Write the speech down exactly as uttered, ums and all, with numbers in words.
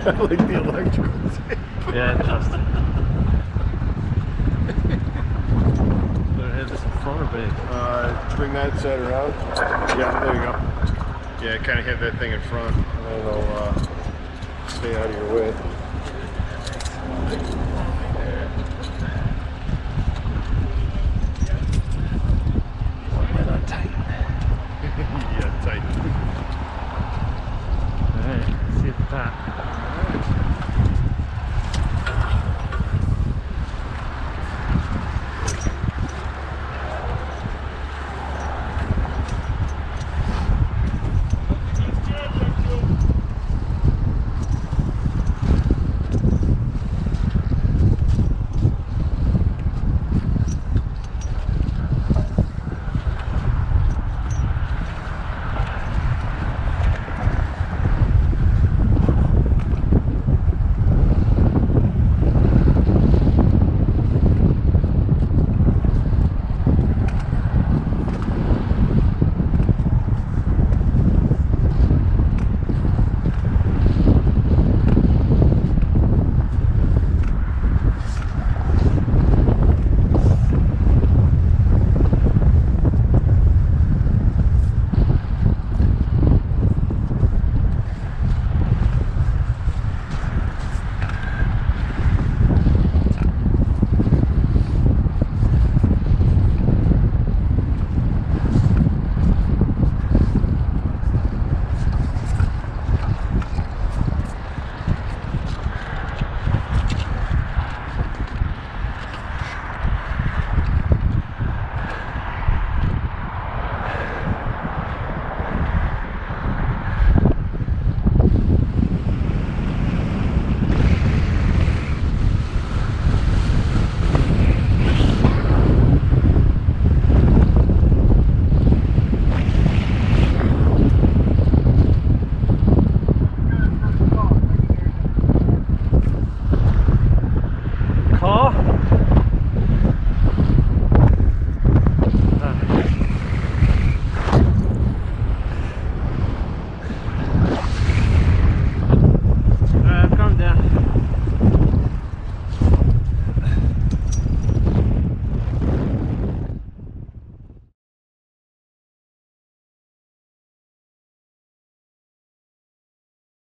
like the electrical tape. Yeah, interesting. Better head this in front or back? Uh, bring that side around. Yeah, there you go. Yeah, kind of hit that thing in front, and then it'll uh, stay out of your way. Yeah, tight. Yeah, tight. Alright, see you at the top.